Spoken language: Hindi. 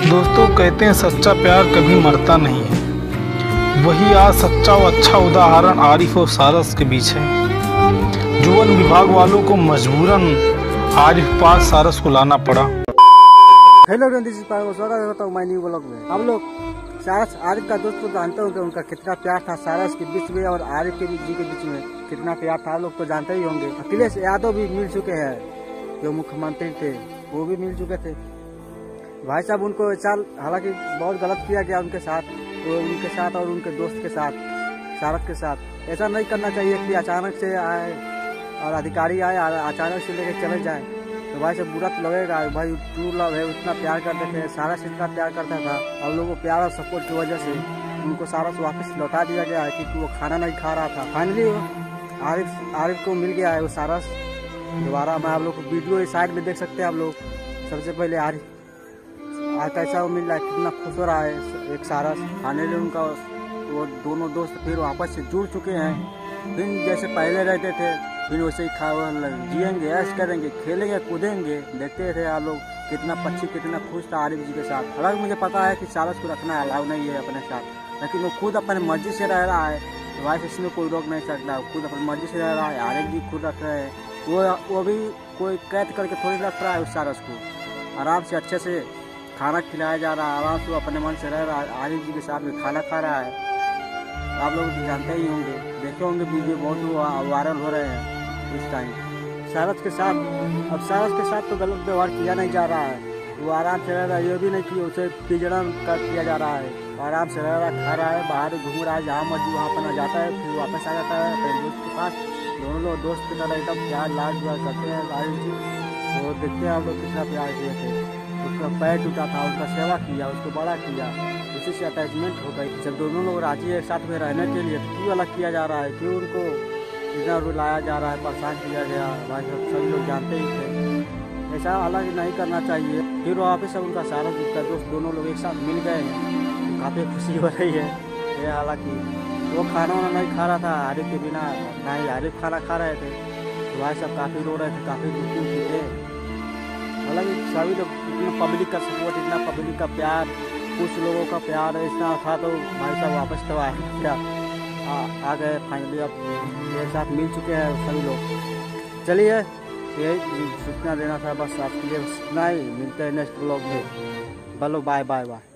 दोस्तों कहते हैं सच्चा प्यार कभी मरता नहीं है। वही आज सच्चा और अच्छा उदाहरण आरिफ और सारस के बीच है। जो वन विभाग वालों को मजबूरन आरिफ पास सारस को लाना पड़ा। हेलो स्वागत करता हूँ न्यू ब्लॉग में। हम लोग सारस आरिफ का दोस्त को जानते होंगे, उनका कितना प्यार था सारस के बीच में और आरिफ के जी के बीच में कितना प्यार था, लोग तो जानते ही होंगे। अखिलेश यादव भी मिल चुके हैं, जो मुख्यमंत्री थे वो भी मिल चुके थे। भाई साहब उनको साल हालांकि बहुत गलत किया गया उनके साथ और उनके दोस्त के साथ, सारस के साथ। ऐसा नहीं करना चाहिए कि अचानक से आए और अधिकारी आए और अचानक से लेके चले जाए, तो भाई साहब बुरा तो लगेगा। भाई ट्रू लव है, उतना प्यार करते थे, सारस इतना प्यार करता था। अब लोगों को प्यार और सपोर्ट की वजह से उनको सारस वापस लौटा दिया गया है, क्योंकि वो खाना नहीं खा रहा था। फाइनली आरिफ को मिल गया है वो सारस दोबारा। मैं आप लोग को वीडियो इस साइड में देख सकते हैं आप लोग। सबसे पहले आरिफ आज कैसा वो मिल रहा है, कितना खुश हो रहा है एक सारस। फाइनली उनका वो दोनों दोस्त फिर वापस से जुड़ चुके हैं। फिर जैसे पहले रहते थे फिर वैसे ही जिएंगे, ऐश करेंगे, खेलेंगे, कूदेंगे। देखते थे आप लोग कितना पक्षी कितना खुश था आरिफ जी के साथ। हालांकि मुझे पता है कि सारस को रखना अलाउ नहीं है अपने साथ, लेकिन वो खुद अपनी मर्जी से रह रहा है। भाई इसमें कोई रोक नहीं सकता, खुद अपनी मर्जी से रह रहा है। आरिफ जी खुद रख रहे हैं, वो भी कोई कैद करके थोड़ी रख रहा है उस सारस को। आराम से अच्छे से खाना खिलाया जा रहा है, आराम से अपने मन से रह रहा है। आरिफ जी के साथ में खाना खा रहा है। आप लोग तो जानते ही होंगे, देखे होंगे वीडियो बहुत वायरल हो रहे हैं इस टाइम सारस के साथ। अब सारस के साथ तो गलत व्यवहार किया नहीं जा रहा है, वो आराम से रह रहा है। ये भी नहीं कि उसे पिजड़न कर किया जा रहा है, आराम से रह रहा है, खा रहा है, बाहर घूम रहा है, जहाँ मर्जी वहाँ पर जाता है, फिर वापस आ जाता है अपने दोस्त के पास। दोनों लोग दोस्त की तरह एकदम प्यार लाड करते हैं आरिफ जी। तो देखते हैं आप लोग कितना प्यार किए थे। उसका पैर टूटा था, उसका सेवा किया, उसको बड़ा किया, उसी से अटैचमेंट हो गई। जब दोनों लोग राजी है साथ में रहने के लिए, क्यों अलग किया जा रहा है, क्यों उनको इतना रुलाया जा रहा है, परेशान किया गया। भाई सभी लोग जानते ही थे, ऐसा अलग नहीं करना चाहिए। फिर वापस उनका सारस उसका दोस्त दोनों लोग एक साथ मिल गए हैं, तो काफ़ी खुशी हो रही है। ये हालांकि वो खाना वाना नहीं खा रहा था आरिफ के बिना, ना ही आरिफ खाना खा रहे थे, तो भाई सब काफ़ी रो रहे थे, काफ़ी दुखी थे। हालांकि सभी लोग इतना पब्लिक का सपोर्ट, इतना पब्लिक का प्यार, कुछ लोगों का प्यार इतना था, तो भाई साहब वापस तो आ गए। फाइनली अब एक साथ मिल चुके हैं सभी लोग। चलिए यही सूचना देना था बस आपके लिए, इतना ही। मिलते हैं नेक्स्ट ब्लॉग में। बोलो बाय बाय बाय।